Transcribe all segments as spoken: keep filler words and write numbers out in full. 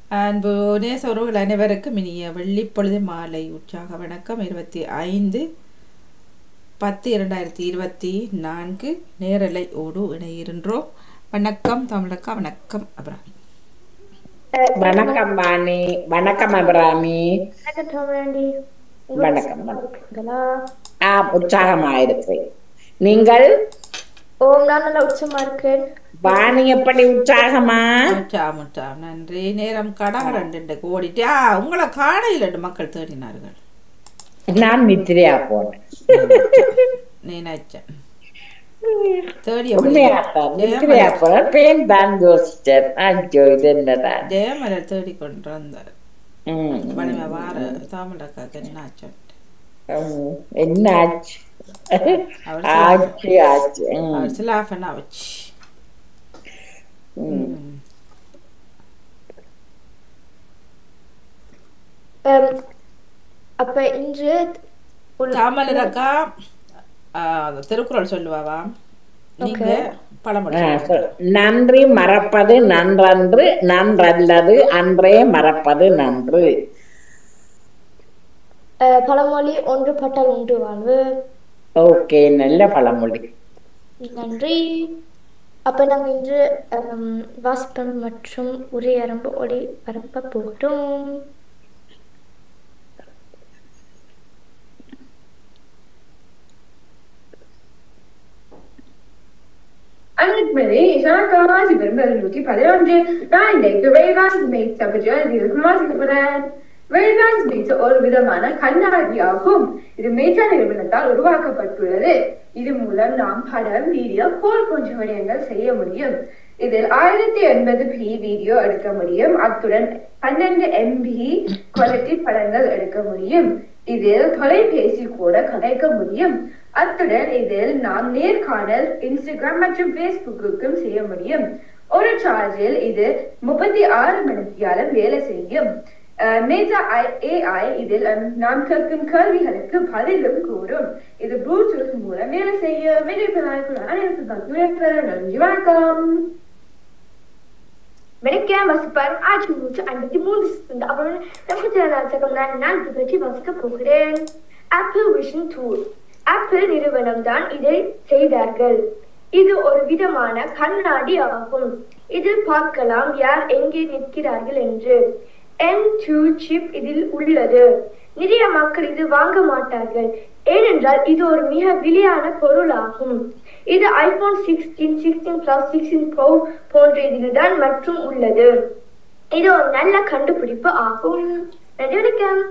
அன்பு நேசர்கள் அனைவருக்கும் இனிய வெள்ளிப்பொழுது மாலை உற்சாக வணக்கம். இருபத்தி ஐந்து பத்து இரண்டாயிரத்தி இருபத்தி நான்கு நேரலை ஓடு இணைகின்றோம். வணக்கம் தமிழக்கா. வணக்கம் அபிராமி. வணக்கம் வாணி. வணக்கம் அபிராமி. வணக்கம். ஆ உற்சாகமா இருக்கிறேன். நீங்கள்? ஓம் நான் நல்ல உற்சாகமா இருக்கேன். வாணி எப்படி உற்சாகமா? உற்சாகம் உற்சாகம். நன்றி. நேரம் கடகரண்டு ஓடிட்டு ஆ உங்களை காணையில் மக்கள் தேடினார்கள். நான் நித்திரையா போனேன். நினைச்சேன் ஜெயமலர் தேடி கொண்டு வந்தார். வார தாமலக்காக்கு என்னாச்சு என்னாச்சு ஆச்சு ஆச்சு சிலாஃபன் ஆச்சு. அப்ப இன்று தாமலக்கா திருக்குறள் சொல்லுவாவா? நீங்க பழமொழி. நன்றி மறப்பது நன்றன்று, நன்றல்லது அன்றே மறப்பது நன்று. பழமொழி ஒன்று பட்டால் உண்டு வாழ்வு. ஓகே, நல்ல பழமொழி. நன்றி. அப்ப நாங்க இன்று வாசிப்பம் மற்றும் உரையரம்பு ஒளி பரப்ப போகிறோம். அன்னைக்கு இஷாக்காசி பெரும்பல் நூற்றி பதினொன்று நான் இன்றைக்கு வேகாசி மேய்ச்ச பற்றி வாசிக்க போறேன். வேகாசி மேய்ச்ச ஒரு விதமான கண்ணாடி ஆகும். இது மேட்டா நிறுவனத்தால் உருவாக்கப்பட்டுள்ளது. இது மூலம் நாம் படம், வீடியோ, கோல் போன்ற விடயங்கள் செய்ய முடியும். இதில் ஆயிரத்தி எண்பது பி வீடியோ எடுக்க முடியும். அத்துடன் பன்னெண்டு எம்பி குவாலிட்டி படங்கள் எடுக்க முடியும். இதில் தொலைபேசி கூட கலைக்க முடியும். அத்துடன் இதில் நாம் நேர்காணல் இன்ஸ்டாகிராம் மற்றும் பேஸ்புக்குக்கும் செய்ய முடியும். ஒரு சார்ஜில் இது முப்பத்தி ஆறு மணித்தியாலம் வேலை செய்யும். மேஜா ஏஐ இதில் நாம் கேட்கும் கேள்விகளுக்கு பதிலும் கூறும். இது ப்ளூடூத் மூலம் வேலை செய்ய வணக்கம். வணக்கம். வசிப்பாரும் ஆட்சி நூற்று ஐம்பத்தி மூன்று அப்புறம் நான் பற்றி வசிக்க போகிறேன். Apple vision tool. ஆப்பிள் நிறுவனம் தான் இதை செய்தார்கள். இது ஒரு விதமான கண்ணாடி ஆகும். இதில் பார்க்கலாம் யார் எங்கே நிற்கிறார்கள் என்று. என் டூ சிப் இதில் உள்ளது. நிறைய மக்கள் இது வாங்க மாட்டார்கள், ஏனென்றால் இது ஒரு மிக விலையான பொருள் ஆகும். இது iPhone sixteen, sixteen plus, sixteen pro போன்ற இதில் தான் மற்றும் உள்ளது. இது ஒரு நல்ல கண்டுபிடிப்பு ஆகும். நன்றி. வணக்கம்.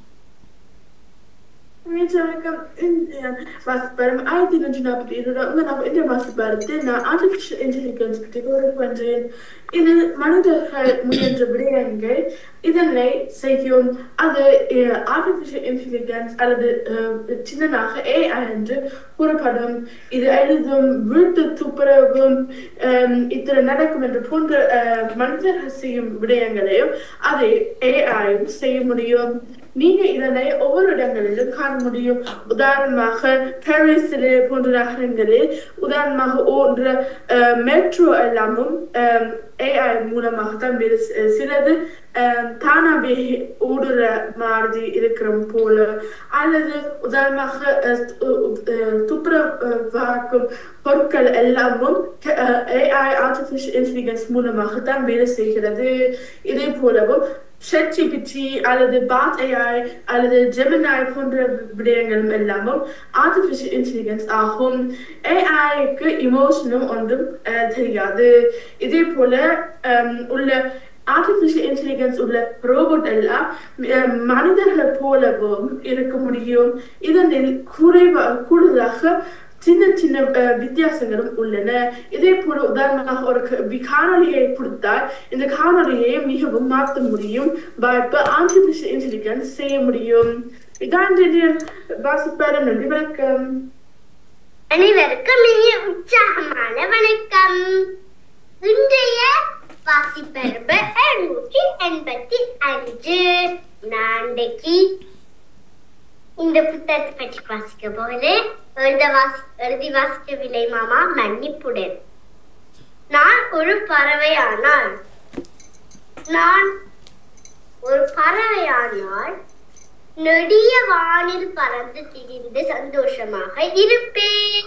வணக்கம். வாசிப்பாரம் ஆயிரத்தி நூற்றி நாற்பத்தி ஏழு உங்க நம்ம இந்த வாசிப்பாரத்தை நான் ஆர்டிபிஷியல் இன்டெலிஜென்ஸ் பற்றி கூற பண்றேன். இது மனிதர்கள் முயன்ற விடயங்கள் இதனை செய்யும். அது ஆர்டிபிஷியல் இன்டெலிஜென்ஸ் அல்லது சின்னனாக ஏஐ என்று கூறப்படும். இது எழுதும், வீட்டு துப்புரவும் இத்தனை நடக்கும் என்று போன்ற மனிதர்கள் செய்யும் விடயங்களையும் அதை ஏஐயும் செய்ய முடியும். நீங்க இதனை ஒவ்வொரு இடங்களிலும் காண முடியும். உதாரணமாக பாரிஸிலே போன்ற நகரங்களில் உதாரணமாக ஓன்ற மெட்ரோ எல்லாமும் ஏஐ மூலமாக தான் வேறு சிலது தானாவே ஓடுற மாதிரி இருக்கிற போல, அல்லது உதாரணமாக துப்புரவாக்கும் பொருட்கள் எல்லாமும் ஏஐ ஆர்டிபிஷியல் இன்டெலிஜென்ஸ் மூலமாக தான் வேலை செய்கிறது. இதே போலவும் ChatGPT அல்லது பாத் ஏஐ அல்லது ஜெமினாய் போன்ற விடயங்களும் எல்லாமும் ஆர்டிபிஷியல் இன்டெலிஜென்ஸ் ஆகும். ஏஐக்கு இமோஷனும் ஒன்றும் தெரியாது. இதே போல உள்ள ஆர்டிபிஷியல் இன்டெலிஜென்ஸ் உள்ள ரோபோட் எல்லாம் மனிதர்களை போலவும் இருக்க முடியும். இதனில் குறைவா கூடுதலாக சின்ன சின்ன வித்தியாசங்களும் உள்ளன. இதே போல உதாரணமாக ஒரு காணொலியை கொடுத்தால் இந்த காணொலியை மிகவும் மாற்ற முடியும். வாய்ப்பு ஆர்டிபிஷியல் இன்டெலிஜென்ஸ் செய்ய முடியும். இதான் வாசிப்பாரு. நன்றி. வணக்கம். அனைவருக்கும் இனிய உற்சாகமான வணக்கம். இன்றைய வாசிப்பரப்பு எழுநூற்றி எண்பத்தி அஞ்சு. நாளைக்கு இந்த புத்தகத்தை பற்றி வாசிக்க போகிறேன். எழுத வாசி எழுதி வாசிக்கவில்லை மாமா, மன்னிப்புடன். நான் ஒரு பறவையானால் நான் ஒரு பறவையானால் நெடிய வானில் பறந்து திரிந்து சந்தோஷமாக இருப்பேன்.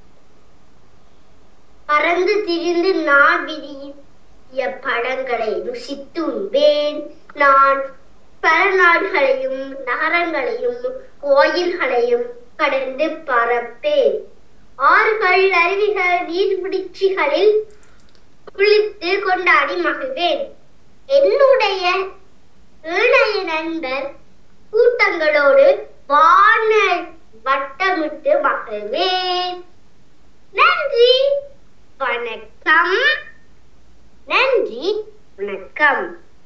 பறந்து திரிந்து நான் விரிய பழங்களை ருசித்து உண்பேன். நான் பல நாடுகளையும் நகரங்களையும் கோயில்களையும் கடந்து பறப்பேன். ஆறுகள், அருவிகள், நீர்பிடிச்சிகளில் குளித்து கொண்டாடி மகிழ்வேன். என்னுடைய இளைய நண்பர் கூட்டங்களோடு வான வட்டமிட்டு மகிழ்வேன். நன்றி, வணக்கம். நன்றி, வணக்கம்.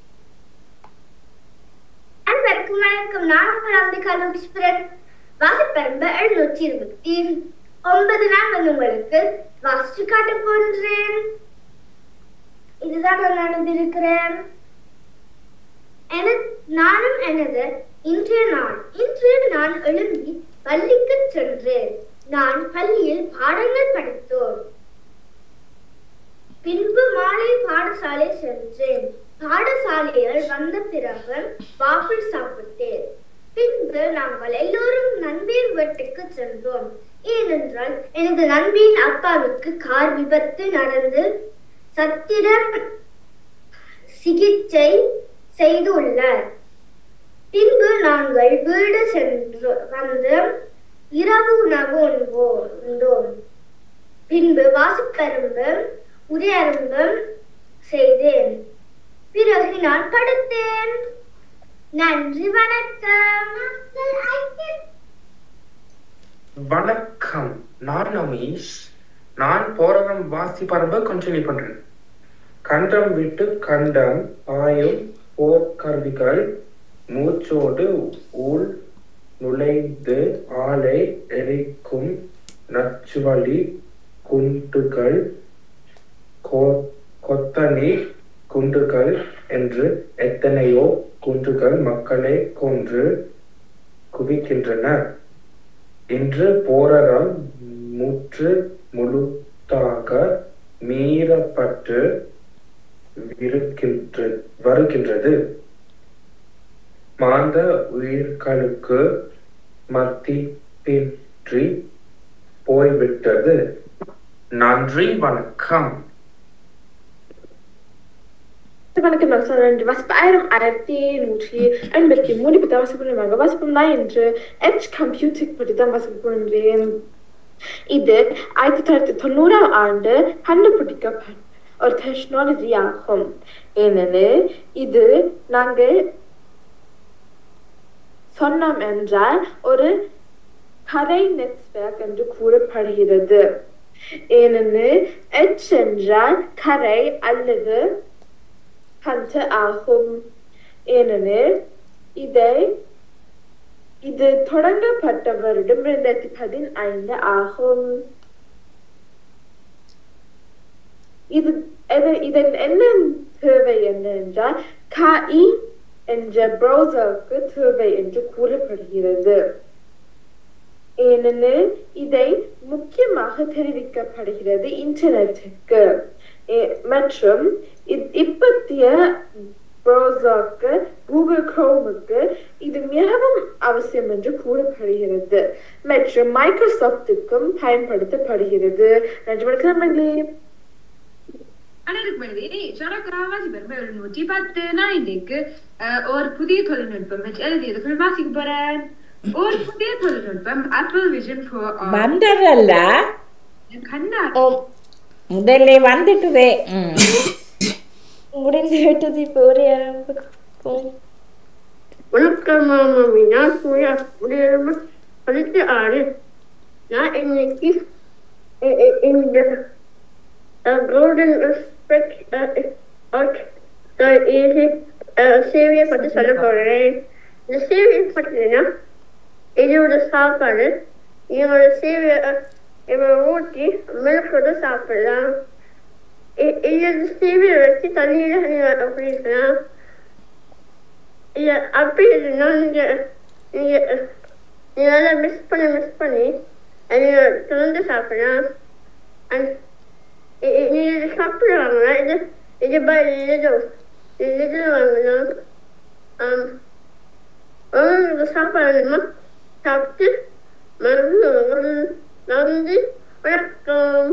அன்பருக்கும் வணக்கம். நான் உங்கள் அம்பிகாலும் விஸ்வரன். வாசிப்பரம்பு எழுநூற்றி இருபத்தி ஒன்பது நாள் வந்து உங்களுக்கு வாசிச்சு காட்ட போன்றேன். இதுதான் நான் நடந்திருக்கிறேன். நானும் எனது இன்றைய நாள் இன்று நான் எழும்பி பள்ளிக்கு சென்றேன். நான் பள்ளியில் பாடங்கள் படித்தோம். பின்பு மாலை பாடசாலை சென்றேன். பாடசாலையில் வந்த பிறகு வாஃபிள் சாப்பிட்டேன். பின்பு நாங்கள் எல்லோரும் நண்பின் வீட்டுக்கு சென்றோம். ஏனென்றால் எனது நண்பின் அப்பாவுக்கு கார் விபத்து நடந்து சத்திர சிகிச்சை செய்துள்ளார். பின்பு நாங்கள் வீடு சென்று வந்து இரவு உணவு உண்டோம். பின்பு வாசிப்பரும்பு உரையரும்பு செய்தேன். பிறகு நான் படுத்தேன். நன்றி, வணக்கம். வணக்கம், நான் ரமேஷ். நான் போராடம் வாசிப்பரம்பு கண்டினியூ பண்றேன். கண்டம் விட்டு கண்டம் ஆயும் போர்க்கருவிகள் மூச்சோடு உள் நுழைந்து ஆளை எரிக்கும் நச்சுவலி குண்டுகள், கொத்தனி குண்டுகள் என்று எத்தனையோ குண்டுகள் மக்களை கொன்று குவிக்கின்றன. இன்று போராடம் முற்று முழுதாக மீறப்பட்டு வருகின்றது. மாந்த உயிர்களுக்கு மதிப்பின்றி போய்விட்டது. நன்றி, வணக்கம். வணக்கம். நான் சொன்ன வாசிப்பாயிரம் ஆயிரத்தி நூற்றி எண்பத்தி மூணு பற்றி வாசிப்பு பண்ணுவாங்க. வாசிப்பம் தான் என்று எச் கம்ப்யூட்டர் பற்றி தான் வாசிப்பு பண்ணுறேன். இது ஆயிரத்தி தொள்ளாயிரத்தி தொண்ணூறாம் ஆண்டு கண்டுபிடிக்கப்பட்ட ஒரு டெக்னாலஜி ஆகும். ஏனெனில் இது நாங்கள் சொன்னோம் என்றால் ஒரு கரை நெட்வொர்க் என்று கூறப்படுகிறது. ஏனெனில் எச் என்றால் கரை அல்லது கண்டு ஆகும். ஏனெனில் இதை இது தொடங்கப்பட்ட வருடம் இரண்டாயிரத்தி பதினைந்து ஆகும். இது இதன் என்ன தேவை என்னென்றால் கஇ என்ற பிரவுசருக்கு தேவை என்று கூறப்படுகிறது. ஏனெனில் இதை முக்கியமாக தெரிவிக்கப்படுகிறது இன்டர்நெட்டுக்கு மற்றும் இப்பத்திய பிரவுசருக்கு கூகுள் குரோமுக்கு இது மிகவும் அவசியம் என்று கூறப்படுகிறது மற்றும் மைக்ரோசாப்டுக்கும் பயன்படுத்தப்படுகிறது. நன்றி, வணக்கம். நூற்றி பத்து நான் இன்றைக்கு ஒரு புதிய தொழில்நுட்பம் எழுதியதுக்குள் வாசிக்க போறேன். ஒரு புதிய தொழில்நுட்பம் ஆப்பிள் விஷன் வந்ததல்ல கண்ணா முதல்ல வந்துட்டுதே முடிந்து விட்டது. இப்போ ஒரு ஆரம்பிக்கும். வணக்கம் மாமி, நான் சூர்யா முடியாம பதினெட்டு ஆறு. நான் இன்னைக்கு இந்த கோல்டன் சேவையை பற்றி சொல்ல போறேன். இந்த சேவையை பார்த்தீங்கன்னா இதோட சாப்பாடு இதோட சேவையை இவரை ஊற்றி மிளகோட சாப்பிடலாம். இதோட சேவையை வச்சு தண்ணியில அப்படி இருக்கலாம். இதை அப்படி இல்லைன்னா நீங்க நீங்க நீங்க நல்லா மிக்ஸ் பண்ணி மிக்ஸ் பண்ணி அதை திறந்து சாப்பிடலாம். நீங்க சாப்பிடுவாங்களா? இது இது இது இதில் வாங்கலாம். அதிகமா சாப்பிட்டு நன்றி வணக்கம்.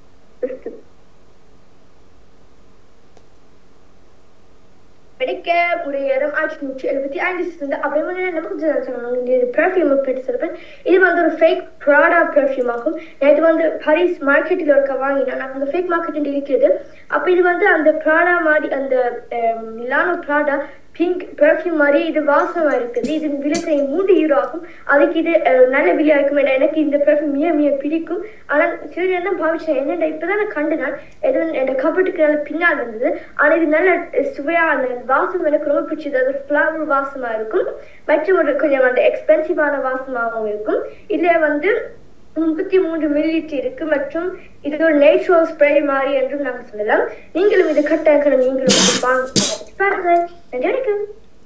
படிக்க முடியாரம் ஆயிரத்தி நூற்றி எழுபத்தி ஐந்து இருந்து அப்படியே நமக்கு பெர்ஃப்யூம் பெற்று இது வந்து ஒரு ஃபேக் ப்ராடா பெர்ஃப்யூம் ஆகும். நான் இது வந்து பாரிஸ் மார்க்கெட்டில் இருக்க வாங்கினேன். நான் அந்த ஃபேக் மார்க்கெட் இருக்கிறது. அப்போ இது வந்து அந்த ப்ராடா மாதிரி அந்த மிலானோ ப்ராடா பிங்க் பெர்ஃப்யூம் மாதிரி இது வாசமாக இருக்குது. இது விலை மூன்று யூரோ ஆகும். அதுக்கு இது நல்ல விலையா இருக்கும். எனக்கு இந்த பெர்ஃப்யூம் மிக மிக பிடிக்கும். ஆனால் சில நேரம் தான் பாவிச்சேன். என்னென்ன இப்போதான் நான் கண்டு நான் எது என் கபட்டுக்கு நல்ல பின்னால் இருந்தது. ஆனால் இது நல்ல சுவையான வாசம் எனக்கு ரொம்ப பிடிச்சது. அது ஃப்ளவர் வாசமாக இருக்கும். மற்றும் ஒரு கொஞ்சம் அந்த எக்ஸ்பென்சிவான வாசமாகவும் இருக்கும். இதில் வந்து முப்பத்தி மூன்று மில்லி லிட்டர் இருக்கு. மற்றும் இது ஒரு நேச்சுரல் ஸ்ப்ரே மாதிரி என்றும் நாங்கள் சொல்லலாம். நீங்களும் இது கட்டாய நீங்களும் பாருங்க. நன்றி வணக்கம்.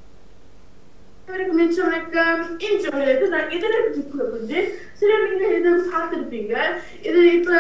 சில நீங்க இது பார்த்திருப்பீங்க. இது இப்ப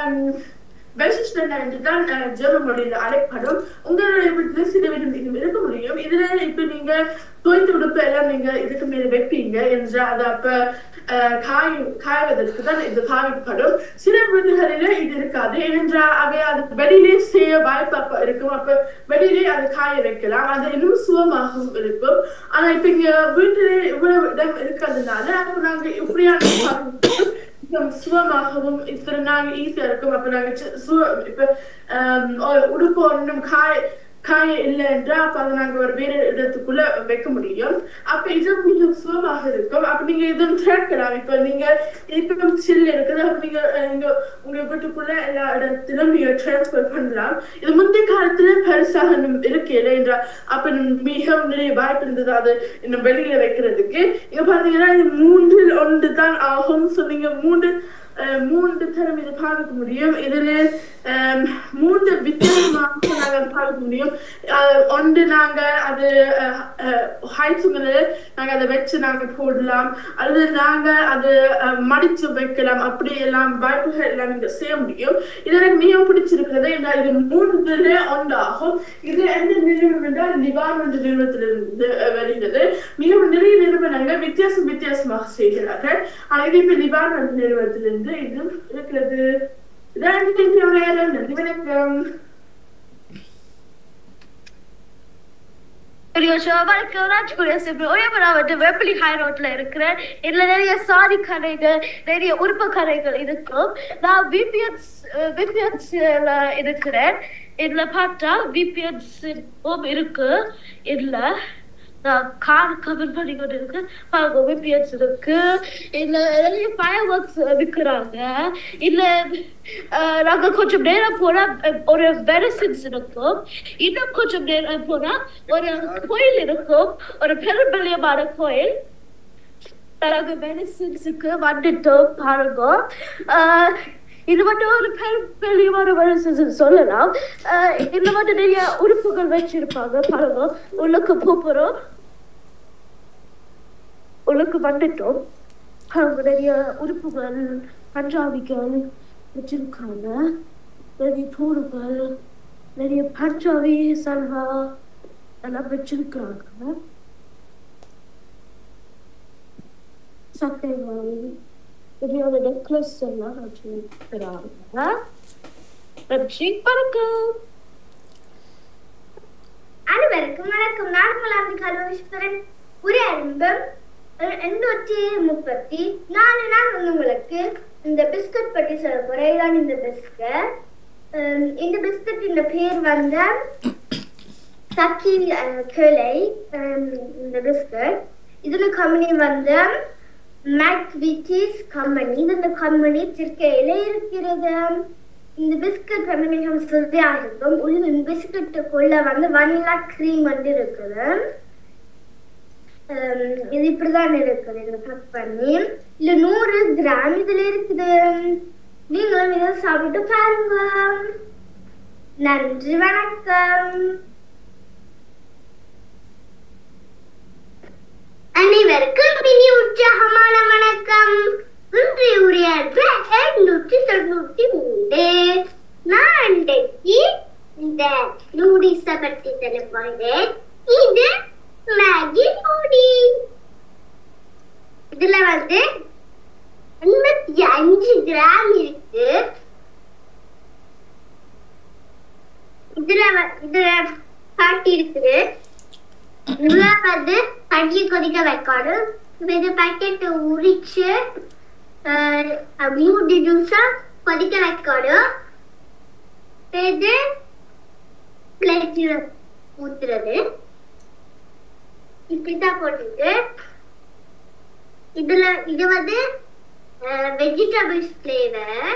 என்று தான் ஜெர்மன் மொழியில அழைக்கப்படும். உங்களுடைய வீட்டுல சில வீடு இருக்க முடியும். இதுல இப்ப நீங்க தோய்த்து உடுப்பு எல்லாம் நீங்க இதுக்கு மேல வைப்பீங்க என்று அது அப்ப காய் காய்வதற்கு தான் இது பாவிக்கப்படும். சில வீடுகளில இது இருக்காது. ஏனென்றால் அவை அது வெளியிலே செய்ய வாய்ப்பு இருக்கும். அப்ப வெளியிலே அது காய வைக்கலாம். அது இன்னும் சுகமாகவும் இருக்கும். ஆனா இப்ப இங்க வீட்டுல இவ்வளவு இடம் இருக்கிறதுனால அப்ப நாங்க இப்படியான சுகமாகவும் இப்ப நாங்க ஈஸியா இருக்கும். அப்ப நாங்க இப்ப உடுப்பு ஒன்றும் காய் காய இல்லை என்றா அப்ப அதை நாங்க ஒரு வேற இடத்துக்குள்ள வைக்க முடியும். அப்ப இது மிக சுகமாக இருக்கும். அப்ப நீங்க இதுவும் திறக்கலாம். இப்ப நீங்க இப்ப சில்லு இருக்குது. அப்ப நீங்க நீங்க உங்க வீட்டுக்குள்ள எல்லா இடத்திலும் நீங்க டிரான்ஸ்பர் பண்ணலாம். இது முந்தைய காலத்துல பெருசாக இருக்கல என்றா அப்ப மிகவும் நிறைய வாய்ப்பு இருந்தது அது இன்னும் வெளியில வைக்கிறதுக்கு. இங்க பாத்தீங்கன்னா இது மூன்றில் ஒன்று தான் ஆகும். ஸோ நீங்க மூன்று மூன்று தரம் இதை பாவிக்க முடியும். இதுல மூன்று வித்தியாசமாக நாங்கள் பாவிக்க முடியும். ஒன்று நாங்க அது ஹைட்ஸுங்களை நாங்க அதை வச்சு நாங்க போடலாம். அல்லது நாங்க அது மடிச்சு வைக்கலாம். அப்படி எல்லாம் வாய்ப்புகள் எல்லாம் நீங்க செய்ய முடியும். இது எனக்கு மிகவும் பிடிச்சிருக்கிறது. இது மூன்று ஒன்றாகும். இது எந்த நிறுவனம் என்றால் நிவான் என்ற நிறுவனத்திலிருந்து வருகிறது. மிகவும் நிறைய நிறுவனங்கள் வித்தியாசம் வித்தியாசமாக செய்கிறார்கள். ஆனா இது இப்ப நிவான் என்ற நிறுவனத்திலிருந்து இது இருக்கிறது. நன்றி வணக்கம். வெப்பலி ஹை ரோட்ல இருக்கிறேன். இதுல நிறைய சாரி கடைகள் நிறைய உறுப்பு கடைகள் இருக்கும். நான் விபிஎஸ் விபிஎஸ் இருக்கிறேன். இதுல பார்த்தா விபிஎஸ் இருக்கு. இதுல கார் கவர் பண்ணி கொண்டு இருக்கு. விபிஎஸ் இருக்கு. இதுல நிறைய ஃபயர் ஒர்க்ஸ் விற்கிறாங்க. இல்ல நாங்க கொஞ்சம் நேரம் போனா ஒரு மெடிசின்ஸ் இருக்கும். இன்னும் கொஞ்சம் நேரம் போனா ஒரு கோயில் இருக்கும். ஒரு பெரும்பலியமான கோயில். நாங்க மெடிசின்ஸுக்கு வந்துட்டோம் பாருங்க. இது மட்டும் ஒரு பெரும்பலியமான மெடிசின்ஸ் சொல்லலாம். இதுல மட்டும் நிறைய உறுப்புகள் வச்சிருப்பாங்க பாருங்க. உள்ளுக்கு போறோம். உள்ளுக்கு வந்துட்டோம். அவங்க நிறைய உறுப்புகள் பஞ்சாபிகள் வச்சிருக்காங்க. நிறைய தூள்கள் நிறைய பஞ்சாபி சல்வா எல்லாம் வச்சிருக்காங்க. சட்டை நிறைய நெக்லஸ் எல்லாம் வச்சிருக்கிறாங்க. நன்றி வணக்கம். அனைவருக்கும் வணக்கம். நான் மலாந்தி கல்வீஸ்வரன். ஒரு அன்பம் எண்ணூற்றி முப்பத்தி நாலு நாள் வந்து உங்களுக்கு இந்த பிஸ்கட் பற்றி சொல்ல போறேன். இதான் இந்த பிஸ்கட். இந்த பிஸ்கட் இந்த பேர் வந்து சக்கி கேளை. இந்த பிஸ்கட் இதுல கம்பெனி வந்து மேக்விட்டிஸ் கம்பெனி. இந்த கம்பெனி திருக்கையில இருக்கிறது. இந்த பிஸ்கட் வந்து மிகவும் சுவையாக இருக்கும். உள்ள பிஸ்கட்டுக்குள்ள வந்து வனிலா கிரீம் வந்து இருக்குது. இது இப்படிதான் இருக்குது. இதை கட் பண்ணி இல்ல நூறு கிராம் இதுல இருக்குது. நீங்களும் இதை சாப்பிட்டு பாருங்க. நன்றி வணக்கம். அனைவருக்கும் இனி உற்சாகமான வணக்கம். இன்றைய உரையாற்ற எண்ணூற்றி தொண்ணூத்தி மூன்று. நான் இன்றைக்கு இந்த நூடிஸ பற்றி சொல்ல போகிறேன். இது மேகி நூடில்ஸ். பாட்டி இருக்குது. இதெல்லாம் வந்து தண்ணி கொதிக்க வைக்கணும். இந்த பாக்கெட்டை உரிச்சு மூணு நிமிஷம் கொதிக்க வைக்கணும். இது பிளேட்ல ஊத்துறது இப்படிதான் போட்டுட்டு இதுல இது வந்து வெஜிடபிள்ஸ் ஃபிளேவர்.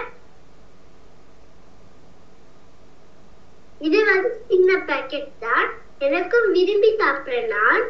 இது வந்து சின்ன பேக்கெட் தான். எனக்கும் விரும்பி சாப்பிடலாம்.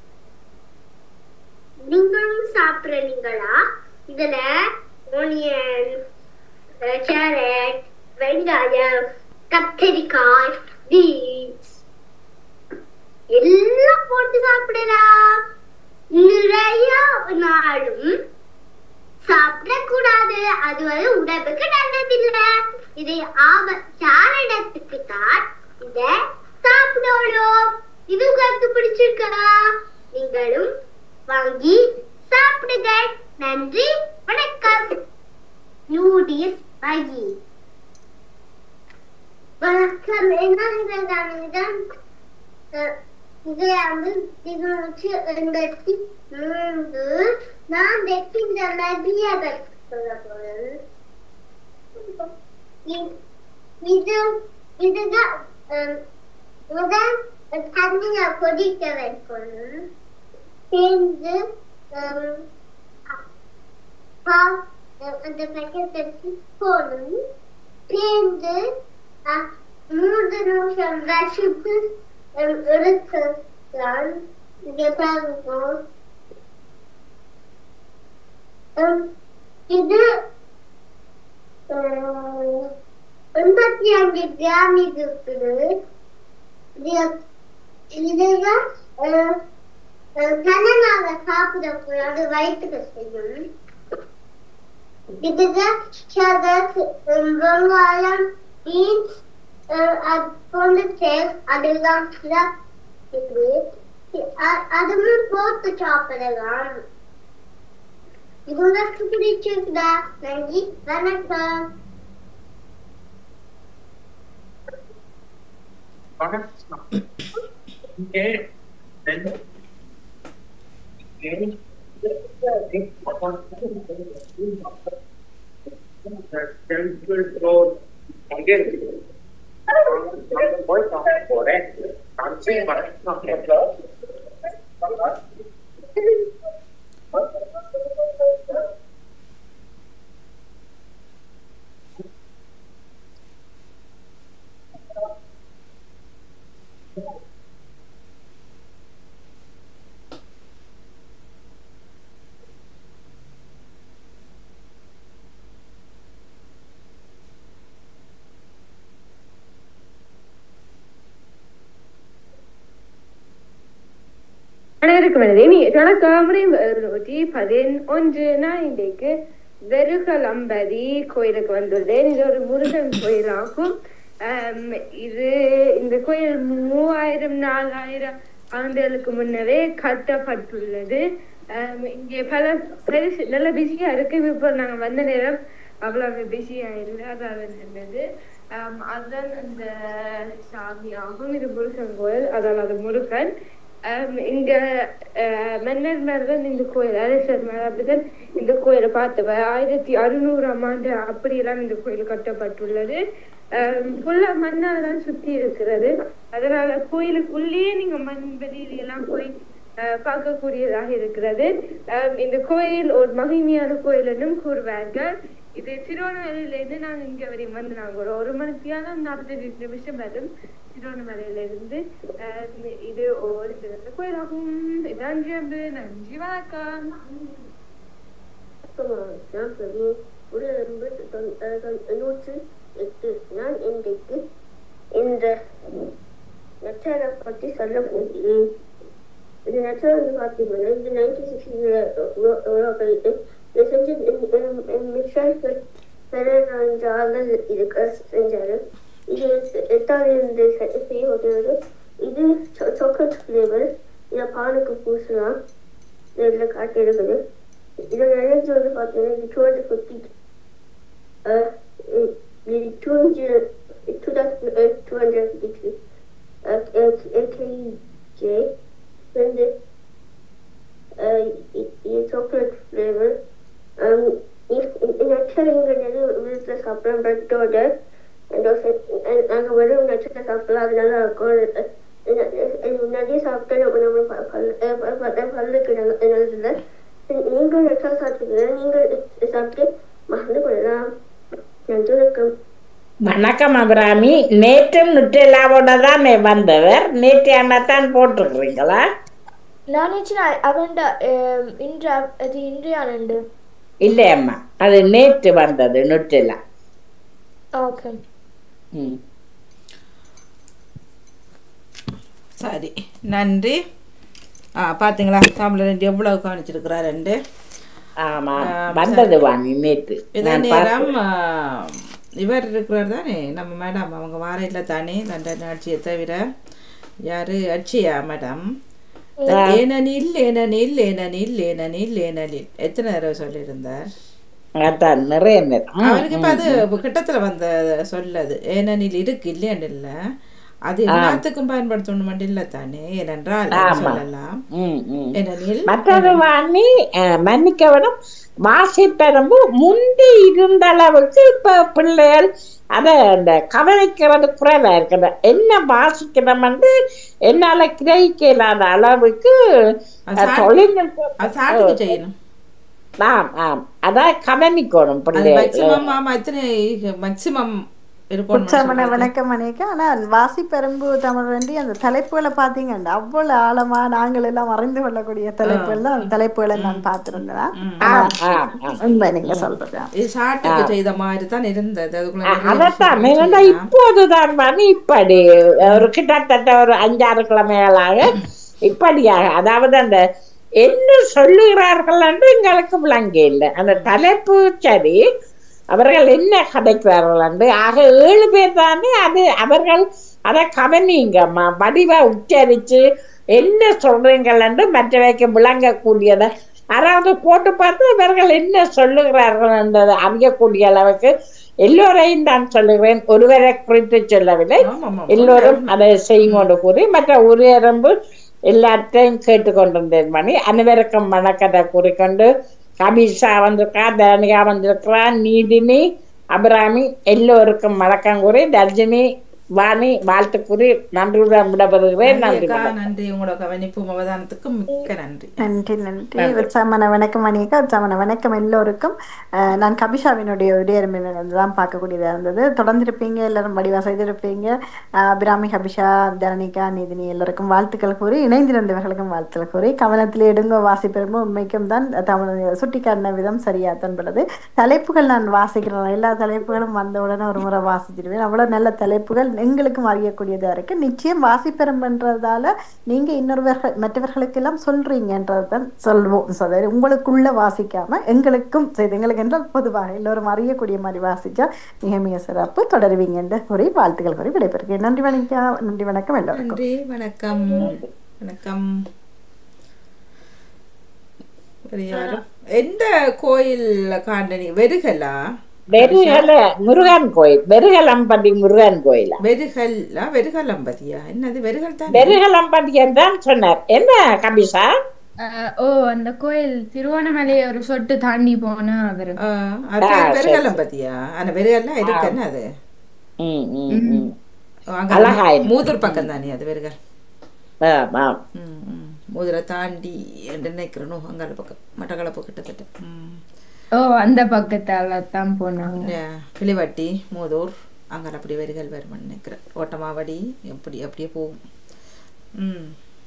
நீங்களும் சாப்பிடுறீங்களா? இதுல ஆனியன், கேரட், வெங்காயம், கத்திரிக்காய், பீன்ஸ் எல்லாம் போட்டு சாப்பிடலாம். நிறைய நாளும் சாப்பிடக்கூடாது, அது வந்து உடம்புக்கு நல்லதில்லை. இதை ஆப காரணத்துக்கு தான் இத சாப்பிடணும். இது உங்களுக்கு பிடிச்சிருக்கா? நீங்களும் வாங்கி சாப்பிடுங்க. நன்றி, வணக்கம். நூடில்ஸ் வாங்கி வணக்கம். என்ன இதை வந்து இருநூற்றி எண்பத்தி மூன்று நான் இந்த நதியை பற்றி சொல்ல போறேன். இது இதுதான் முதல் தண்ணியை கொதிக்க வைக்கணும். சேர்ந்து அந்த பேக்கெட் போடணும். சேர்ந்து மூன்று நிமிஷம் வச்சுட்டு எடுத்துக்கலாம். இங்க பாருங்க, இது எண்பத்தி அஞ்சு கிராம் இருக்குது. இதுதான் கனனாக சாப்பிடக்கூடாது, வயிற்றுக்கு செய்யும். இதுதான் வெங்காயம், பீன்ஸ் போன்ற அதெல்லாம் அதுவும் போட்டு சாப்பிடலாம். இது உனக்கு பிடிச்சிருக்குதா? நன்றி, வணக்கம். நூற்றி பதினொன்று நான் இன்றைக்கு வெறுகலம்பதி கோயிலுக்கு வந்துள்ளேன். இது ஒரு முருகன் கோயிலாகும். இது இந்த கோயில் மூவாயிரம் நாலாயிரம் ஆண்டுகளுக்கு முன்னரே கட்டப்பட்டுள்ளது. இங்கே பல பெருசு நல்ல பிஸியா இருக்கு. இப்போ நாங்க வந்த நேரம் அவ்வளவு பிஸியா இல்லாத இருந்தது. அதுதான் அந்த சாமி ஆகும். இது முருகன் கோயில், அதால் அது முருகன். இங்க மன்னர் மேலதான் இந்த கோயில், அரசர் மேல அப்படிதான் இந்த கோயிலை பார்த்தவ. ஆயிரத்தி அறுநூறாம் ஆண்டு அப்படியெல்லாம் இந்த கோயில் கட்டப்பட்டுள்ளது. ஃபுல்லா மண்ணால் தான் சுத்தி இருக்கிறது. அதனால கோயிலுக்குள்ளேயே நீங்க மண் வெளியிலாம் போய் பார்க்கக்கூடியதாக இருக்கிறது. இந்த கோயில் ஒரு மகிமையான கோயில் என்றும் கூறுவார்கள். இது திருவண்ணாமலையில இருந்து நாங்க இங்க வரையும் வந்து நாங்க ஒரு ஒரு மணித்தியாலும் நாற்பத்தி நிமிஷம் வரும் திருவண்ணாமலையில இருந்து. இது ஒரு சிறந்த கோயிலாகும். நன்றி அன்பு, நன்றி, வணக்கம். நூற்றி எட்டு நான் இன்றைக்கு இந்த நட்சத்திர பற்றி சொல்ல போகிறேன். இந்த நட்சத்திரம் பார்த்தீங்கன்னா இது நைன்டீன் சிக்ஸ்டி செஞ்சு மிஷன் பெருநாள் இதுக்கு செஞ்சாரு. இது எட்டாவது செய்யப்படுவது. இது சாக்லேட் ஃபிளேவர். இதை பாலுக்கு பூசலாம். இதில் காட்டி இருக்குது. இதோட எனர்ஜி வந்து பார்த்தீங்கன்னா இது டூ ஹண்ட்ரட் ஃபிஃப்டி இது two hundred two hundred fifty three KJ ரெண்டு சாக்லேட் ஃப்ளேவர் நட்சத்திரங்கிறது வீட்டில் சாப்பிட்றோம் பிரெட்டோட நாங்கள் வெறும் நட்சத்திரம் சாப்பிடலாம் அது நல்லா இருக்கும் நிறைய சாப்பிட்டா நம்ம பல்லுக்கு நல்லதில்லை நீங்கள் நட்சத்திரம் சாப்பிட்டுக்கிறேன் நீங்கள் சாப்பிட்டு மறந்து கொள்ளலாம் நன்றி வணக்கம். வணக்கம் அபிராமி. நேற்றும் நுட்டெல்லாவோட தான் வந்தவர். நேற்று அண்ணாத்தான் போட்டிருக்கிறீங்களா? நான் அவன் இன்று அது இன்றையானண்டு இல்லையம்மா, அது நேற்று வந்தது நுட்டெல்லா. ஓகே ம் சரி, நன்றி. ஆ பார்த்தீங்களா தமிழ் ரெண்டு எவ்வளோ கவனிச்சிருக்கிறா ரெண்டு. ஆமாம், வந்தது வாங்கி நேற்று. இதே நேரம் இவர் இருக்கிறார் தானே நம்ம மேடம், அவங்க வாரையில் தானே தண்டனை ஆட்சியை தவிர யார் அட்சியா மேடம். ஏனனில் ஏனனில் ஏனனில் ஏனனில் ஏனனில் எத்தனை தடவை சொல்லியிருந்தார் நிறைய. அவருக்கு இப்போ அது கிட்டத்துல வந்த சொல்லது ஏனனில் இருக்கு இல்லையான்னு இல்லை, அது எல்லாத்துக்கும் பயன்படுத்தணும் மட்டும் இல்லை தானே. ஏனென்றால் சொல்லலாம் ஏனெனில் மற்றது வாங்கி மன்னிக்கவிடம் வாசிப்பெரும்பு முந்தி இருந்த அளவுக்கு இப்ப பிள்ளைகள் அத அந்த கவனிக்கிறது குறைவா இருக்கிற என்ன வாசிக்கிறோம் வந்து என்னால கிரகிக்க இல்லாத அளவுக்கு தொழில்நுட்பம் செய்யணும். ஆம் ஆம் அதான் கவனிக்கணும் பிள்ளைகள். மேக்சிமம் ஆமா எத்தனை மேக்சிமம் உற்சாகமான வணக்கம் அனைக்கா. ஆனால் வாசிப்பெரும்பு தமிழ் வேண்டி அந்த தலைப்புகளை பார்த்தீங்கன்னா அவ்வளவு ஆழமா நாங்கள் எல்லாம் அறிந்து கொள்ளக்கூடிய தலைப்புகள் தான். அந்த தலைப்புகளை நான் பார்த்திருந்தேன். உண்மை நீங்க சொல்றது செய்த மாதிரி தான் இருந்தது. அதத்தான் இப்போதுதான் வந்து இப்படி ஒரு கிட்டத்தட்ட ஒரு அஞ்சாறு கிழமைகளாக இப்படியாக, அதாவது அந்த என்ன சொல்லுகிறார்கள் என்று எங்களுக்கு விளங்க இல்லை. அந்த தலைப்பு சரி, அவர்கள் என்ன கதைக்கிறார்கள் என்று ஆக ஏழு பேர் தானே. அது அவர்கள் அதை கவனிங்கம்மா, வடிவா உச்சரிச்சு என்ன சொல்றீங்கள் என்று மற்றவைக்கு விளங்கக்கூடியதை அதாவது போட்டு பார்த்து இவர்கள் என்ன சொல்லுகிறார்கள் என்றதை அறியக்கூடிய அளவுக்கு எல்லோரையும் நான் சொல்லுகிறேன், ஒருவரை குறித்து சொல்லவில்லை. எல்லோரும் அதை செய்யுங்கொண்டு கூறி மற்ற உரையரம்பு எல்லாத்தையும் கேட்டுக்கொண்டிருந்தேன் மணி. அனைவருக்கும் வணக்கத்தை கூறிக்கொண்டு கபிஷா வந்திருக்கா, தரணிகா வந்திருக்கிறா, நீதினி, அபிராமி எல்லோருக்கும் வணக்கம் கூறி தர்ஜினி வாணி வாழ்த்து கூறி நன்றியுடன் விடப்படுகிறேன். நன்றி நன்றி. உங்களோட கவனிப்பும் அவதானத்துக்கு மிக்க நன்றி. நன்றி நன்றி. உற்சாகமான வணக்கம் அனிகா. உற்சாகமான வணக்கம் எல்லோருக்கும். நான் கபிஷாவினுடைய உடையரம்பில்தான் பார்க்கக்கூடியதாக இருந்தது. தொடர்ந்திருப்பீங்க, எல்லாரும் வடிவா செய்திருப்பீங்க. அபிராமி, கபிஷா, தரணிகா, நீதினி எல்லோருக்கும் வாழ்த்துக்கள் கூறி இணைந்திருந்தவர்களுக்கும் வாழ்த்துக்கள் கூறி கவனத்தில் எடுங்க வாசிப்பெரும்பு உண்மைக்கும் தான் தமிழ் சுட்டிக்காட்டின விதம் சரியா தன்படுது. தலைப்புகள் நான் வாசிக்கிறேன், எல்லா தலைப்புகளும் வந்தவுடனே ஒரு முறை வாசிச்சிருவேன். அவ்வளவு நல்ல தலைப்புகள் எங்களுக்கும் அறியக்கூடியதா இருக்கு. நிச்சயம் வாசிப்பெரும்புன்றதால நீங்க இன்னொருவர்கள் மற்றவர்களுக்கெல்லாம் சொல்றீங்கன்றதான் சொல்வோம். உங்களுக்குள்ள வாசிக்காம எங்களுக்கும் செய்து எங்களுக்கு என்றால் பொதுவாக எல்லோரும் அறியக்கூடிய மாதிரி வாசிச்சா மிக மிக சிறப்பு. தொடருவீங்க என்ற கூறி வாழ்த்துக்கள் கூறி விடைபெறுகிறேன். நன்றி வணக்கம். நன்றி வணக்கம் எல்லோருக்கும். நன்றி வணக்கம். வணக்கம். எந்த கோயில் காண்டனி வெறுகலா? வெறுகல முருகன் கோயில், வெறுகலம்பதி முருகன் கோயிலா? வெறுகல் வெறுகலம்பதியா? என்னது வெறுகல் தான்? வெறுகலம்பதி என்றான் சொன்னார். என்ன கபிஷா? ஓ, அந்த கோயில் திருவோணமலை ஒரு சொட்டு தாண்டி போனா அவரு வெறுகலம்பதியா? அந்த வெறுகல்லாம் இருக்கு என்ன அது? மூதூர் பக்கம் தானே அது வெறுகல். மூதுரை தாண்டி நினைக்கிறனும் அங்கால பக்கம் மட்டக்களப்பு கிட்டத்தட்ட. ஓ, அந்த பக்கத்தால தான் போனாங்க. கிளிவட்டி, மூதூர் அங்கே அப்படி வெறுகல் வருமானு நினைக்கிறேன். ஓட்டமாவடி எப்படி அப்படியே போகும். ம்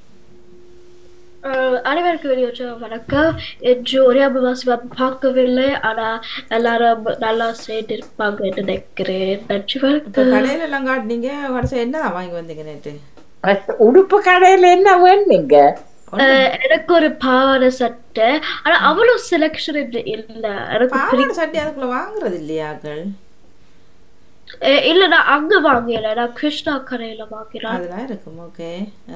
அனைவருக்கு வெளியே வணக்கம். என்று ஒரே அபவாசி பார்க்கவில்லை, ஆனா எல்லாரும் நல்லா சேர்த்து இருப்பாங்க நினைக்கிறேன். நன்றி வணக்கம். கடையில எல்லாம் காட்டினீங்க, கடைசி என்னதான் வாங்கி வந்தீங்க நேற்று? உடுப்பு கடையில என்ன வேணுங்க? எனக்கு ஒரு பாவாடை சட்டை, ஆனா அவ்வளவு செலக்ஷன் இல்ல. எனக்கு பாவாடை சட்டை அதுக்குள்ள வாங்குறது இல்லையாக்கள்? இல்ல, நான் அங்க வாங்கல, நான் கிருஷ்ணா கடையில வாங்கினேன். அதெல்லாம் இருக்கும். ஓகே.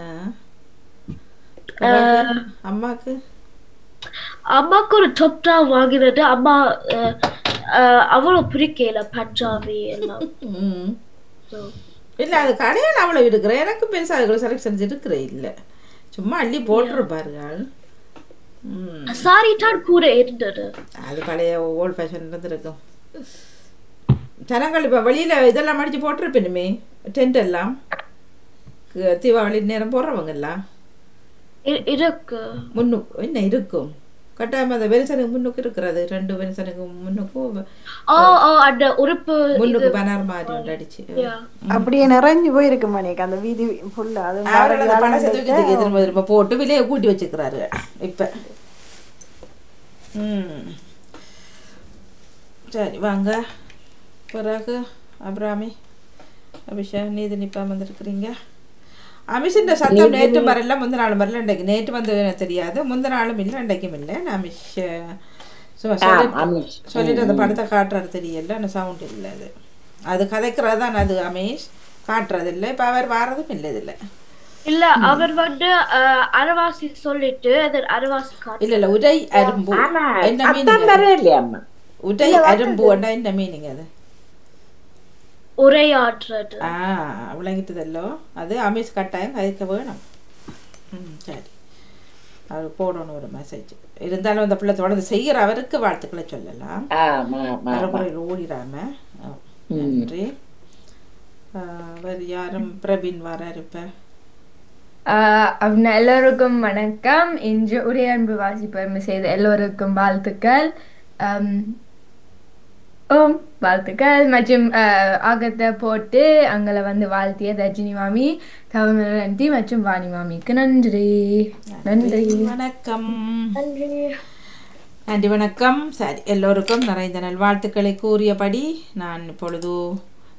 அம்மாக்கு அம்மாக்கு ஒரு டாப் தான் வாங்கினது. அம்மா அவ்வளவு பிடிக்கல பஞ்சாபி எல்லாம். இல்லை அது கடையில் அவ்வளோ இருக்கிறேன் எனக்கு பெருசாக அதுக்குள்ள செலக்ஷன்ஸ் இருக்கிறே இல்லை சும்மா அள்ளி போட்டிருப்பார்கள். சாரி தான் கூட இருந்தது. அது பழைய ஓல்ட் ஃபேஷன் இருந்திருக்கும். ஜனங்கள் இப்போ வெளியில் இதெல்லாம் மடித்து போட்டிருப்பேனுமே டென்ட் எல்லாம் தீபாவளி நேரம் போடுறவங்க எல்லாம் இருக்கு முன்னுக்கு என்ன இருக்கும் கட்டாயம் அந்த வெரிசனுக்கு முன்னுக்கு இருக்கிறது ரெண்டு வெரிசனுக்கு முன்னுக்கும் உறுப்பு முன்னுக்கு பேனர் மாதிரி ஒன்று அடிச்சு அப்படியே நிறைஞ்சு போயிருக்கு மணிக்கு அந்த வீதி ஃபுல்லா. அது பணத்தை தூக்கி தூக்கி திரும்ப திரும்ப போட்டு விலையை கூட்டி வச்சுக்கிறாரு இப்போ. ம் சரி வாங்க. பிறகு அபிராமி அபிஷா நீதி நிப்பாம வந்துருக்குறீங்க. அமிஷின் சத்தம் நேற்று வரல முந்த நாள் வரல இன்றைக்கு நேற்று வந்து எனக்கு தெரியாது முந்த நாளும் இல்லை இன்றைக்கும் இல்லை. நான் அமிஷ் சும்மா சொல்லி சொல்லிட்டு அந்த படத்தை காட்டுறது தெரியல அந்த சவுண்ட் இல்லை. அது அது கதைக்கிறது தான் அது அமீஷ் காட்டுறது இல்லை. இப்போ அவர் வாரதும் இல்லை இதில் இல்ல அவர் வந்து அரவாசி சொல்லிட்டு அது அரவாசி இல்ல இல்ல உடை அரும்பு என்ன மீனிங்? உடை அரும்பு என்ன மீனிங்? அது உரையாற்றுறது. ஆ விளங்கிட்டதல்லோ அது அமீஸ் கட்டாயம் கதைக்க வேணும். ம் சரி அவர் போடணும் ஒரு மெசேஜ். இருந்தாலும் அந்த பிள்ளை தொடர்ந்து செய்கிற அவருக்கு வாழ்த்துக்களை சொல்லலாம். மறுமுறையில் ஓடிடாம. நன்றி. வேறு யாரும் பிரபீன் வர இருப்ப அப்படின்னா எல்லோருக்கும் வணக்கம். இன்று உரை அன்பு வாசிப்பெருமை செய்த எல்லோருக்கும் வாழ்த்துக்கள். ஓம் வாழ்த்துக்கள். மற்றும் ஆகத்தை போட்டு அங்களை வந்து வாழ்த்திய ரஜினி மாமி தமிழி மற்றும் வாணி மாமிக்கு நன்றி. நன்றி வணக்கம். நன்றி நன்றி வணக்கம். சரி எல்லோருக்கும் நிறைந்த நல் வாழ்த்துக்களை கூறியபடி நான் இப்பொழுது